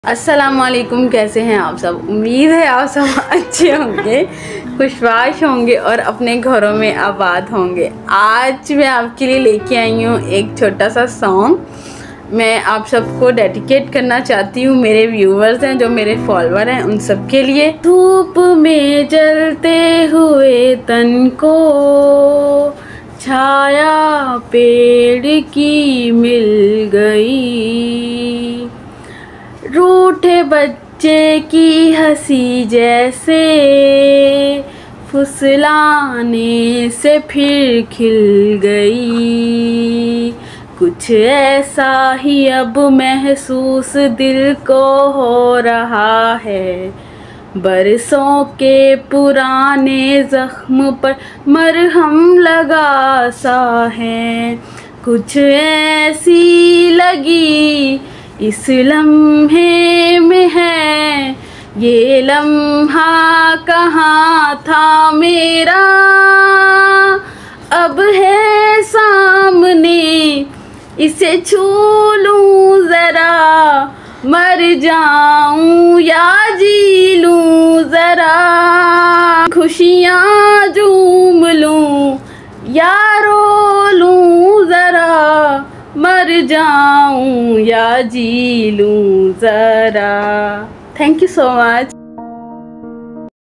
अस्सलामुअलैकुम, कैसे हैं आप सब। उम्मीद है आप सब अच्छे होंगे, खुशबाश होंगे और अपने घरों में आबाद होंगे। आज मैं आपके लिए लेके आई हूँ एक छोटा सा सॉन्ग। मैं आप सबको डेडिकेट करना चाहती हूँ, मेरे व्यूवर्स हैं जो मेरे फॉलोअर हैं उन सब के लिए। धूप में जलते हुए तन को छाया पेड़ की मिल गई, रूठे बच्चे की हंसी जैसे फुसलाने से फिर खिल गई। कुछ ऐसा ही अब महसूस दिल को हो रहा है, बरसों के पुराने जख्म पर मरहम लगा सा है। कुछ ऐसी लगी इस लम्हे में है, ये लम्हा कहाँ था मेरा, अब है सामने इसे छू लूं जरा, मर जाऊं या जी लूं जरा, खुशियाँ झूम लूं या रो लूं जरा, मर जाऊं या जी लूं जरा। Thank you so much.